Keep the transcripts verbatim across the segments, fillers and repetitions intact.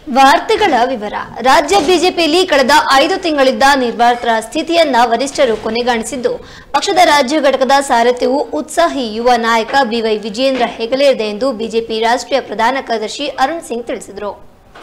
ವಾರ್ತೆಗಳ ವಿವರ. ರಾಜ್ಯ ಬಿಜೆಪಿಯಲ್ಲಿ ಕಳೆದ ಐದು ತಿಂಗಳಿದ್ದ ನಿರ್ವಾತರ ಸ್ಥಿತಿಯನ್ನ ವರಿಷ್ಠರು ಕೊನೆಗಾಣಿಸಿದ್ದು, ಪಕ್ಷದ ರಾಜ್ಯ ಘಟಕದ ಸಾರಥ್ಯವು ಉತ್ಸಾಹಿ ಯುವ ನಾಯಕ ಬಿವೈ ವಿಜಯೇಂದ್ರ ಹೆಗಲೇರಿದೆ ಎಂದು ಬಿಜೆಪಿ ರಾಷ್ಟ್ರೀಯ ಪ್ರಧಾನ ಕಾರ್ಯದರ್ಶಿ ಅರುಣ್ ಸಿಂಗ್ ತಿಳಿಸಿದರು.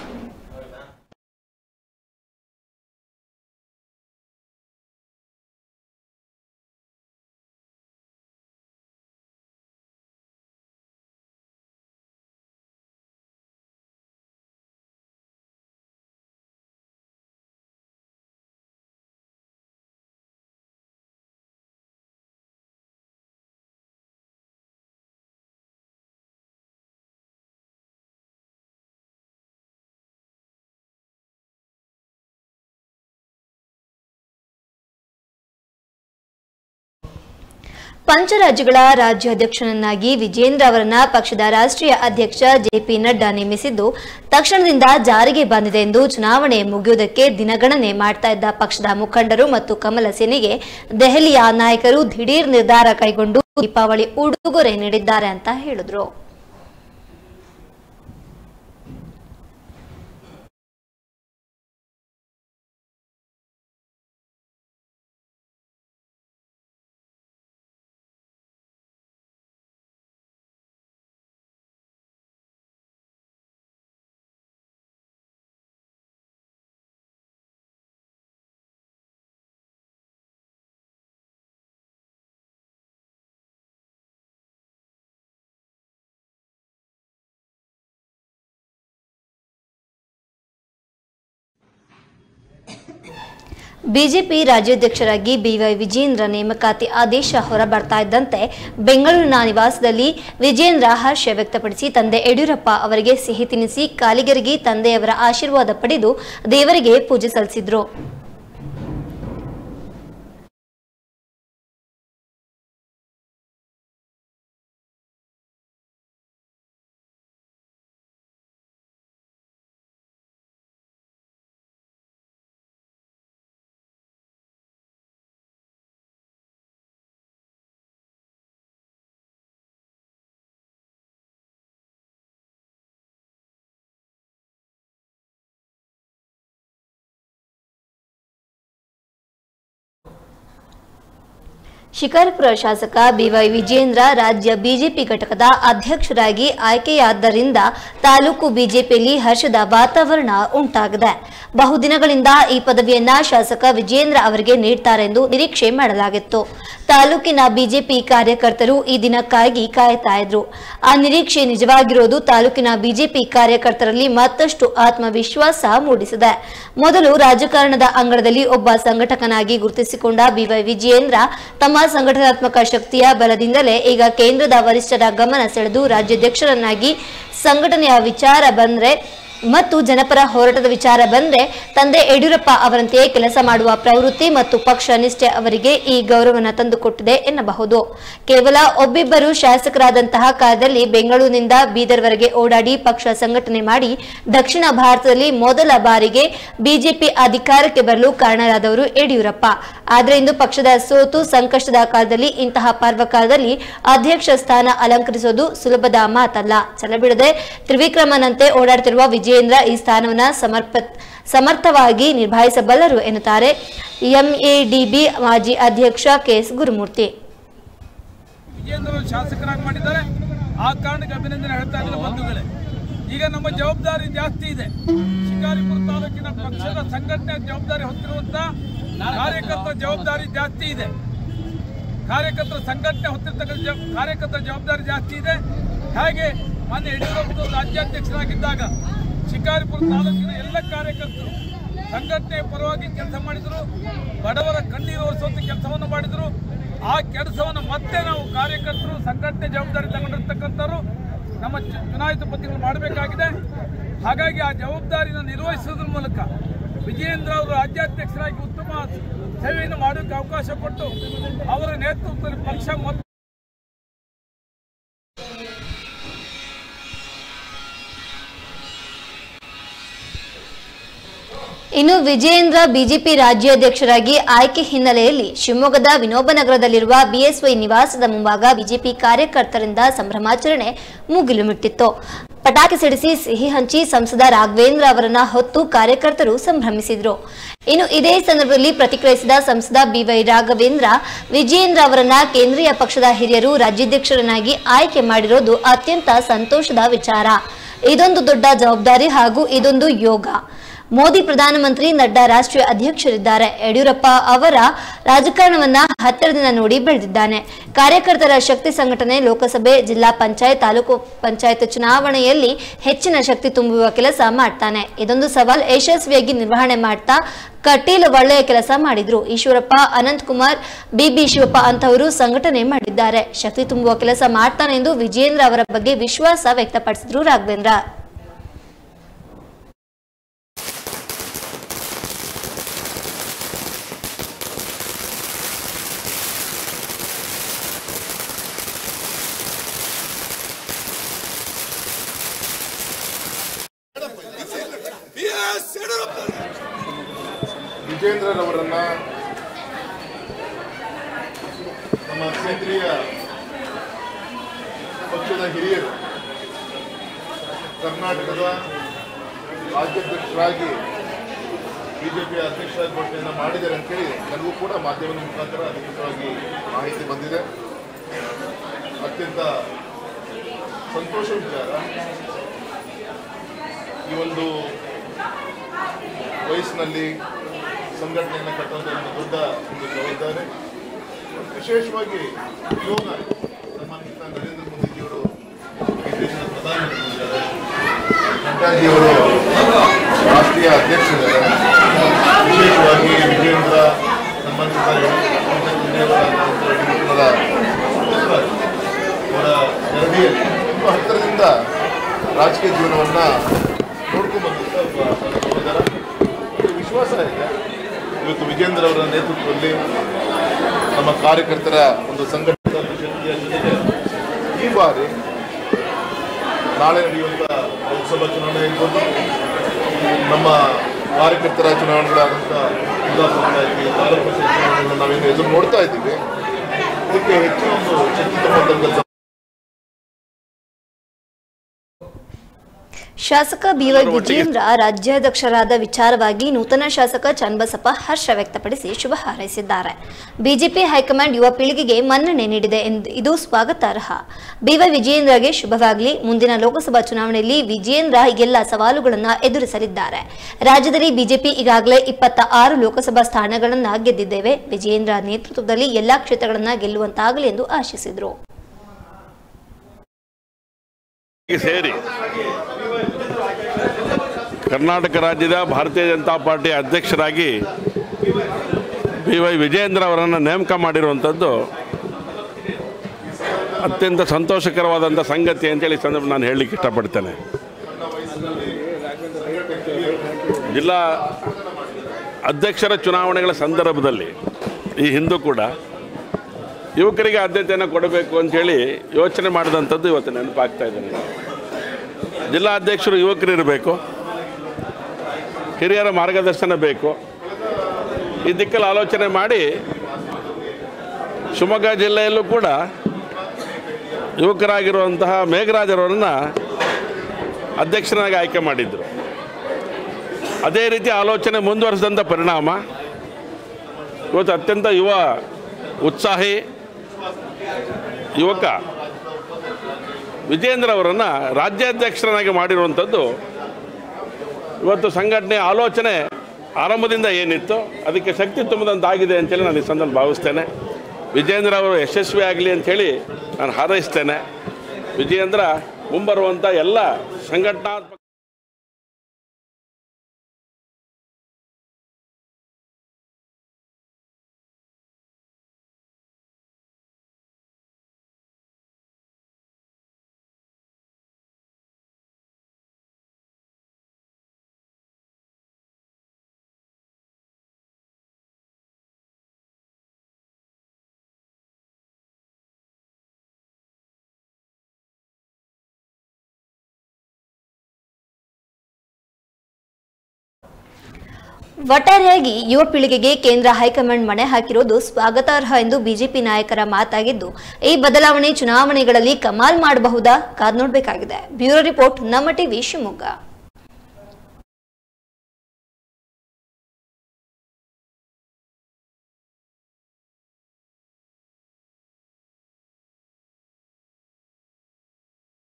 ಪಂಚರಾಜ್ಯಗಳ ರಾಜ್ಯಾಧ್ಯಕ್ಷನನ್ನಾಗಿ ವಿಜೇಂದ್ರ ಅವರನ್ನ ಪಕ್ಷದ ರಾಷ್ಟ್ರೀಯ ಅಧ್ಯಕ್ಷ ಜೆಪಿ ನಡ್ಡಾ ನೇಮಿಸಿದ್ದು ತಕ್ಷಣದಿಂದ ಜಾರಿಗೆ ಬಂದಿದೆ ಎಂದು ಚುನಾವಣೆ ಮುಗಿಯುವುದಕ್ಕೆ ದಿನಗಣನೆ ಮಾಡ್ತಾ ಇದ್ದ ಪಕ್ಷದ ಮುಖಂಡರು ಮತ್ತು ಕಮಲ ಸೇನೆಗೆ ದೆಹಲಿಯ ನಾಯಕರು ದಿಢೀರ್ ನಿರ್ಧಾರ ಕೈಗೊಂಡು ದೀಪಾವಳಿ ಉಡುಗೊರೆ ನೀಡಿದ್ದಾರೆ ಅಂತ ಹೇಳಿದ್ರು. ಬಿಜೆಪಿ ರಾಜ್ಯಾಧ್ಯಕ್ಷರಾಗಿ ಬಿವೈ ವಿಜಯೇಂದ್ರ ನೇಮಕಾತಿ ಆದೇಶ ಹೊರಬರ್ತಾ ಇದ್ದಂತೆ ಬೆಂಗಳೂರಿನ ನಿವಾಸದಲ್ಲಿ ವಿಜಯೇಂದ್ರ ಹರ್ಷ ವ್ಯಕ್ತಪಡಿಸಿ ತಂದೆ ಯಡಿಯೂರಪ್ಪ ಅವರಿಗೆ ಸಿಹಿ ತಿನ್ನಿಸಿ ಕಾಲಿಗರಿಗೆ ತಂದೆಯವರ ಆಶೀರ್ವಾದ ಪಡೆದು ದೇವರಿಗೆ ಪೂಜೆ ಸಲ್ಲಿಸಿದ್ರು. ಶಿಕಾರಿಪುರ ಶಾಸಕ ಬಿವೈ ವಿಜಯೇಂದ್ರ ರಾಜ್ಯ ಬಿಜೆಪಿ ಘಟಕದ ಅಧ್ಯಕ್ಷರಾಗಿ ಆಯ್ಕೆಯಾದ್ದರಿಂದ ತಾಲೂಕು ಬಿಜೆಪಿಯಲ್ಲಿ ಹರ್ಷದ ವಾತಾವರಣ ಉಂಟಾಗಿದೆ. ಬಹುದಿನಗಳಿಂದ ಈ ಪದವಿಯನ್ನ ಶಾಸಕ ವಿಜಯೇಂದ್ರ ಅವರಿಗೆ ನೀಡುತ್ತಾರೆಂದು ನಿರೀಕ್ಷೆ ಮಾಡಲಾಗಿತ್ತು. ತಾಲೂಕಿನ ಬಿಜೆಪಿ ಕಾರ್ಯಕರ್ತರು ಈ ದಿನಕ್ಕಾಗಿ ಕಾಯ್ತಾ ಇದ್ರು. ಆ ನಿರೀಕ್ಷೆ ನಿಜವಾಗಿರೋದು ತಾಲೂಕಿನ ಬಿಜೆಪಿ ಕಾರ್ಯಕರ್ತರಲ್ಲಿ ಮತ್ತಷ್ಟು ಆತ್ಮವಿಶ್ವಾಸ ಮೂಡಿಸಿದೆ. ಮೊದಲು ರಾಜಕಾರಣದ ಅಂಗಳದಲ್ಲಿ ಒಬ್ಬ ಸಂಘಟಕನಾಗಿ ಗುರುತಿಸಿಕೊಂಡ ಬಿವೈ ವಿಜಯೇಂದ್ರ ತಮ್ಮ ಸಂಘಟನಾತ್ಮಕ ಶಕ್ತಿಯ ಬಲದಿಂದಲೇ ಈಗ ಕೇಂದ್ರದ ವರಿಷ್ಠರ ಗಮನ ಸೆಳೆದು ರಾಜ್ಯಾಧ್ಯಕ್ಷರನ್ನಾಗಿ ಸಂಘಟನೆಯ ವಿಚಾರ ಬಂದ್ರೆ ಮತ್ತು ಜನಪರ ಹೋರಾಟದ ವಿಚಾರ ಬಂದ್ರೆ ತಂದೆ ಯಡಿಯೂರಪ್ಪ ಅವರಂತೆಯೇ ಕೆಲಸ ಮಾಡುವ ಪ್ರವೃತ್ತಿ ಮತ್ತು ಪಕ್ಷ ನಿಷ್ಠೆ ಅವರಿಗೆ ಈ ಗೌರವವನ್ನು ತಂದುಕೊಟ್ಟಿದೆ ಎನ್ನಬಹುದು. ಕೇವಲ ಒಬ್ಬಿಬ್ಬರು ಶಾಸಕರಾದಂತಹ ಕಾಲದಲ್ಲಿ ಬೆಂಗಳೂರಿನಿಂದ ಬೀದರ್ವರೆಗೆ ಓಡಾಡಿ ಪಕ್ಷ ಸಂಘಟನೆ ಮಾಡಿ ದಕ್ಷಿಣ ಭಾರತದಲ್ಲಿ ಮೊದಲ ಬಾರಿಗೆ ಬಿಜೆಪಿ ಅಧಿಕಾರಕ್ಕೆ ಬರಲು ಕಾರಣರಾದವರು ಯಡಿಯೂರಪ್ಪ. ಆದರೆ ಇಂದು ಪಕ್ಷದ ಸೋತು ಸಂಕಷ್ಟದ ಕಾಲದಲ್ಲಿ ಇಂತಹ ಪರ್ವಕಾಲದಲ್ಲಿ ಅಧ್ಯಕ್ಷ ಸ್ಥಾನ ಅಲಂಕರಿಸೋದು ಸುಲಭದ ಮಾತಲ್ಲ. ಛಲಬಿಡದೆ ತ್ರಿವಿಕ್ರಮನಂತೆ ಓಡಾಡುತ್ತಿರುವ ವಿಜಯೇಂದ್ರ ಈ ಸ್ಥಾನವನ್ನು ಸಮರ್ಪ ಸಮರ್ಥವಾಗಿ ನಿಭಾಯಿಸಬಲ್ಲರು ಎನ್ನುತ್ತಾರೆ ಎಂಎಡಿಬಿ ಮಾಜಿ ಅಧ್ಯಕ್ಷ ಕೆಎಸ್ ಗುರುಮೂರ್ತಿ. ವಿಜಯೇಂದ್ರ ಶಾಸಕರಾಗಿ ಮಾಡಿದ್ದಾರೆ, ಆ ಕಾರಣಕ್ಕೆ ಅಭಿನಂದನೆ ಹೇಳ್ತಾ ಇದ್ದಾರೆ ಬಂಧುಗಳೇ. ಈಗ ನಮ್ಮ ಜವಾಬ್ದಾರಿ ಜಾಸ್ತಿ ಇದೆ. ಶಿಕಾರಿಪುರ ತಾಲೂಕಿನ ಪಕ್ಷದ ಸಂಘಟನೆ ಜವಾಬ್ದಾರಿ ಹೊತ್ತಿರುವಂತಹ ಕಾರ್ಯಕರ್ತರ ಜವಾಬ್ದಾರಿ ಜಾಸ್ತಿ ಇದೆ. ಕಾರ್ಯಕರ್ತರ ಸಂಘಟನೆ ಹೊತ್ತಿರ್ತಕ್ಕಂಥ ಕಾರ್ಯಕರ್ತರ ಜವಾಬ್ದಾರಿ ಜಾಸ್ತಿ ಇದೆ. ಹಾಗೆ ಮಾನ್ಯ ಯಡಿಯೂರಪ್ಪ ರಾಜ್ಯಾಧ್ಯಕ್ಷರಾಗಿದ್ದಾಗ ಶಿಕಾರಿಪುರ ತಾಲೂಕಿನ ಎಲ್ಲ ಕಾರ್ಯಕರ್ತರು ಸಂಘಟನೆಯ ಪರವಾಗಿ ಕೆಲಸ ಮಾಡಿದರು. ಬಡವರ ಕಣ್ಣೀರು ಒರೆಸುವಂತ ಕೆಲಸವನ್ನು ಮಾಡಿದರು. ಆ ಕೆಲಸವನ್ನು ಮತ್ತೆ ನಾವು ಕಾರ್ಯಕರ್ತರು ಸಂಘಟನೆ ಜವಾಬ್ದಾರಿ ತಗೊಂಡಿರ್ತಕ್ಕಂಥವ್ರು ನಮ್ಮ ಚುನಾಯಿತ ಪ್ರತಿನಿಧಿಗಳು ಮಾಡಬೇಕಾಗಿದೆ. ಹಾಗಾಗಿ ಆ ಜವಾಬ್ದಾರಿಯನ್ನು ನಿರ್ವಹಿಸುವುದರ ಮೂಲಕ ವಿಜಯೇಂದ್ರ ಅವರು ರಾಜ್ಯಾಧ್ಯಕ್ಷರಾಗಿ ಉತ್ತಮ ಸೇವೆಯನ್ನು ಮಾಡೋಕ್ಕೆ ಅವಕಾಶ ಕೊಟ್ಟು ಅವರ ನೇತೃತ್ವದಲ್ಲಿ ಪಕ್ಷ ಮತ್ತು ಇನ್ನು ವಿಜಯೇಂದ್ರ ಬಿಜೆಪಿ ರಾಜ್ಯಾಧ್ಯಕ್ಷರಾಗಿ ಆಯ್ಕೆ ಹಿನ್ನೆಲೆಯಲ್ಲಿ ಶಿವಮೊಗ್ಗದ ವಿನೋಬನಗರದಲ್ಲಿರುವ ಬಿಎಸ್ವೈ ನಿವಾಸದ ಮುಂಭಾಗ ಬಿಜೆಪಿ ಕಾರ್ಯಕರ್ತರಿಂದ ಸಂಭ್ರಮಾಚರಣೆ ಮುಗಿಲು ಮುಟ್ಟಿತ್ತು. ಪಟಾಕಿ ಸಿಡಿಸಿ ಸಿಹಿ ಹಂಚಿ ಸಂಸದ ರಾಘವೇಂದ್ರ ಅವರನ್ನ ಹೊತ್ತು ಕಾರ್ಯಕರ್ತರು ಸಂಭ್ರಮಿಸಿದರು. ಇನ್ನು ಇದೇ ಸಂದರ್ಭದಲ್ಲಿ ಪ್ರತಿಕ್ರಿಯಿಸಿದ ಸಂಸದ ಬಿವೈ ರಾಘವೇಂದ್ರ, ವಿಜಯೇಂದ್ರ ಅವರನ್ನ ಕೇಂದ್ರೀಯ ಪಕ್ಷದ ಹಿರಿಯರು ರಾಜ್ಯಾಧ್ಯಕ್ಷರನ್ನಾಗಿ ಆಯ್ಕೆ ಮಾಡಿರೋದು ಅತ್ಯಂತ ಸಂತೋಷದ ವಿಚಾರ. ಇದೊಂದು ದೊಡ್ಡ ಜವಾಬ್ದಾರಿ ಹಾಗೂ ಇದೊಂದು ಯೋಗ. ಮೋದಿ ಪ್ರಧಾನಮಂತ್ರಿ, ನಡ್ಡಾ ರಾಷ್ಟ್ರೀಯ ಅಧ್ಯಕ್ಷರಿದ್ದಾರೆ. ಯಡಿಯೂರಪ್ಪ ಅವರ ರಾಜಕಾರಣವನ್ನ ಹತ್ತಿರದಿಂದ ನೋಡಿ ಬೆಳೆದಿದ್ದಾನೆ. ಕಾರ್ಯಕರ್ತರ ಶಕ್ತಿ ಸಂಘಟನೆ ಲೋಕಸಭೆ, ಜಿಲ್ಲಾ ಪಂಚಾಯತ್, ತಾಲೂಕು ಪಂಚಾಯತ್ ಚುನಾವಣೆಯಲ್ಲಿ ಹೆಚ್ಚಿನ ಶಕ್ತಿ ತುಂಬುವ ಕೆಲಸ ಮಾಡ್ತಾನೆ. ಇದೊಂದು ಸವಾಲ್ ಯಶಸ್ವಿಯಾಗಿ ನಿರ್ವಹಣೆ ಮಾಡ್ತಾ ಕಟೀಲ್ ಒಳ್ಳೆಯ ಕೆಲಸ ಮಾಡಿದ್ರು. ಈಶ್ವರಪ್ಪ, ಅನಂತ್ ಕುಮಾರ್, ಬಿಬಿ ಶಿವಪ್ಪ ಅಂತವರು ಸಂಘಟನೆ ಮಾಡಿದ್ದಾರೆ. ಶಕ್ತಿ ತುಂಬುವ ಕೆಲಸ ಮಾಡ್ತಾನೆ ಎಂದು ವಿಜಯೇಂದ್ರ ಅವರ ಬಗ್ಗೆ ವಿಶ್ವಾಸ ವ್ಯಕ್ತಪಡಿಸಿದ್ರು ರಾಘವೇಂದ್ರ. ವಿಜೇಂದ್ರರವರನ್ನ ನಮ್ಮ ಕೇಂದ್ರೀಯ ಪಕ್ಷದ ಹಿರಿಯರು ಕರ್ನಾಟಕದ ರಾಜ್ಯಾಧ್ಯಕ್ಷರಾಗಿ ಬಿಜೆಪಿಯ ಅಧ್ಯಕ್ಷರಾಗಿ ಘೋಷಣೆಯನ್ನು ಮಾಡಿದ್ದಾರೆ ಅಂತೇಳಿ ನನಗೂ ಕೂಡ ಮಾಧ್ಯಮದ ಮುಖಾಂತರ ಅಧಿಕೃತವಾಗಿ ಮಾಹಿತಿ ಬಂದಿದೆ. ಅತ್ಯಂತ ಸಂತೋಷ ವಿಚಾರ. ಈ ಒಂದು ವಯಸ್ಸಿನಲ್ಲಿ ಸಂಘಟನೆಯನ್ನು ಕಟ್ಟುವಂಥ ಒಂದು ದೊಡ್ಡ ಒಂದು ಜವಾಬ್ದಾರಿ. ವಿಶೇಷವಾಗಿ ಯೋಗ. ಸನ್ಮಾನಿತ ನರೇಂದ್ರ ಮೋದಿಜಿಯವರು ಈ ದೇಶದ ಪ್ರಧಾನಮಂತ್ರಿಗಳಿದ್ದಾರೆ, ನಡ್ಡಾಜಿಯವರು ರಾಷ್ಟ್ರೀಯ ಅಧ್ಯಕ್ಷರಿದ್ದಾರೆ. ವಿಶೇಷವಾಗಿ ವಿಜೇಂದ್ರ ಸನ್ಮಾನಿತ ಅವರ ಗರಡಿಯಲ್ಲಿ ತುಂಬ ಹತ್ತಿರದಿಂದ ರಾಜಕೀಯ ಜೀವನವನ್ನು ನೋಡ್ಕೊಂಡು ಬಂದಂಥ ಒಬ್ಬ ಸಹೋದರ. ವಿಶ್ವಾಸ ಇದೆ ಇವತ್ತು ವಿಜೇಂದ್ರ ಅವರ ನೇತೃತ್ವದಲ್ಲಿ ನಮ್ಮ ಕಾರ್ಯಕರ್ತರ ಒಂದು ಸಂಘಟಿತ ಶಕ್ತಿಯ ಜೊತೆಗೆ ಈ ಬಾರಿ ನಾಳೆ ನಡೆಯುವಂಥ ಲೋಕಸಭಾ ಚುನಾವಣೆ ಇರ್ಬೋದು, ನಮ್ಮ ಕಾರ್ಯಕರ್ತರ ಚುನಾವಣೆಗಳಾದಂಥ ಜಿಲ್ಲಾ ಪಂಚಾಯತಿ, ತಾಲೂಕು ಪಂಚಾಯತ್ ಚುನಾವಣೆಗಳನ್ನು ನಾವೇನು ಎದುರು ನೋಡ್ತಾ ಇದ್ದೀವಿ. ಇದಕ್ಕೆ ಹೆಚ್ಚಿನ ಒಂದು ಶಕ್ತಿ ತುಂಬುವಂಥ ಶಾಸಕ ಬಿವೈ ವಿಜಯೇಂದ್ರ ರಾಜ್ಯಾಧ್ಯಕ್ಷರಾದ ವಿಚಾರವಾಗಿ ನೂತನ ಶಾಸಕ ಚನ್ನಬಸಪ್ಪ ಹರ್ಷ ವ್ಯಕ್ತಪಡಿಸಿ ಶುಭ ಹಾರೈಸಿದ್ದಾರೆ. ಬಿಜೆಪಿ ಹೈಕಮಾಂಡ್ ಯುವ ಪೀಳಿಗೆಗೆ ಮನ್ನಣೆ ನೀಡಿದೆ ಎಂದು ಇದು ಸ್ವಾಗತಾರ್ಹ. ಬಿವೈ ವಿಜಯೇಂದ್ರಗೆ ಶುಭವಾಗಲಿ. ಮುಂದಿನ ಲೋಕಸಭಾ ಚುನಾವಣೆಯಲ್ಲಿ ವಿಜಯೇಂದ್ರ ಎಲ್ಲ ಸವಾಲುಗಳನ್ನು ಎದುರಿಸಲಿದ್ದಾರೆ. ರಾಜ್ಯದಲ್ಲಿ ಬಿಜೆಪಿ ಈಗಾಗಲೇ ಇಪ್ಪತ್ತ ಆರು ಲೋಕಸಭಾ ಸ್ಥಾನಗಳನ್ನು ಗೆದ್ದಿದ್ದೇವೆ. ವಿಜಯೇಂದ್ರ ನೇತೃತ್ವದಲ್ಲಿ ಎಲ್ಲಾ ಕ್ಷೇತ್ರಗಳನ್ನು ಗೆಲ್ಲುವಂತಾಗಲಿ ಎಂದು ಆಶಿಸಿದರು. ಸೇರಿ ಕರ್ನಾಟಕ ರಾಜ್ಯದ ಭಾರತೀಯ ಜನತಾ ಪಾರ್ಟಿ ಅಧ್ಯಕ್ಷರಾಗಿ ಬಿ ವೈ ವಿಜಯೇಂದ್ರ ಅವರನ್ನು ನೇಮಕ ಮಾಡಿರುವಂಥದ್ದು ಅತ್ಯಂತ ಸಂತೋಷಕರವಾದಂಥ ಸಂಗತಿ ಅಂತೇಳಿ ಸಂದರ್ಭ ನಾನು ಹೇಳಲಿಕ್ಕೆ ಇಷ್ಟಪಡ್ತೇನೆ. ಜಿಲ್ಲಾ ಅಧ್ಯಕ್ಷರ ಚುನಾವಣೆಗಳ ಸಂದರ್ಭದಲ್ಲಿ ಈ ಹಿಂದೂ ಕೂಡ ಯುವಕರಿಗೆ ಆದ್ಯತೆಯನ್ನು ಕೊಡಬೇಕು ಅಂಥೇಳಿ ಯೋಚನೆ ಮಾಡಿದಂಥದ್ದು ಇವತ್ತು ನೆನಪಾಗ್ತಾ ಇದೆ. ಜಿಲ್ಲಾ ಅಧ್ಯಕ್ಷರು ಯುವಕರು ಇರಬೇಕು, ಹಿರಿಯರ ಮಾರ್ಗದರ್ಶನ ಬೇಕು. ಈ ದಿಕ್ಕಲ್ಲಿ ಆಲೋಚನೆ ಮಾಡಿ ಶಿವಮೊಗ್ಗ ಜಿಲ್ಲೆಯಲ್ಲೂ ಕೂಡ ಯುವಕರಾಗಿರುವಂತಹ ಮೇಘರಾಜರವರನ್ನು ಅಧ್ಯಕ್ಷನಾಗಿ ಆಯ್ಕೆ ಮಾಡಿದ್ದರು. ಅದೇ ರೀತಿ ಆಲೋಚನೆ ಮುಂದುವರಿಸಿದಂಥ ಪರಿಣಾಮ ಇವತ್ತು ಅತ್ಯಂತ ಯುವ ಉತ್ಸಾಹಿ ಯುವಕ ವಿಜೇಂದ್ರ ಅವರನ್ನು ರಾಜ್ಯಾಧ್ಯಕ್ಷರನ್ನಾಗಿ ಮಾಡಿರುವಂಥದ್ದು ಇವತ್ತು ಸಂಘಟನೆಯ ಆಲೋಚನೆ ಆರಂಭದಿಂದ ಏನಿತ್ತು ಅದಕ್ಕೆ ಶಕ್ತಿ ತುಂಬಿದಂತಾಗಿದೆ ಅಂತೇಳಿ ನಾನು ಈ ಸಂದರ್ಭ ಭಾವಿಸ್ತೇನೆ. ವಿಜೇಂದ್ರ ಅವರು ಯಶಸ್ವಿ ಆಗಲಿ ಅಂಥೇಳಿ ನಾನು ಹಾರೈಸ್ತೇನೆ. ವಿಜೇಂದ್ರ ಮುಂಬರುವಂಥ ಎಲ್ಲ ಸಂಘಟನಾ ಒಟ್ಟಾರೆಯಾಗಿ ಯುವ ಪೀಳಿಗೆಗೆ ಕೇಂದ್ರ ಹೈಕಮಾಂಡ್ ಮಣೆ ಹಾಕಿರೋದು ಸ್ವಾಗತಾರ್ಹ ಎಂದು ಬಿಜೆಪಿ ನಾಯಕರ ಮಾತಾಗಿದ್ದು, ಈ ಬದಲಾವಣೆ ಚುನಾವಣೆಗಳಲ್ಲಿ ಕಮಾಲ್ ಮಾಡಬಹುದಾ ಕಾದ್ ನೋಡಬೇಕಾಗಿದೆ. ಬ್ಯೂರೋ ರಿಪೋರ್ಟ್, ನಮ್ಮ ಟಿವಿ ಶಿವಮೊಗ್ಗ.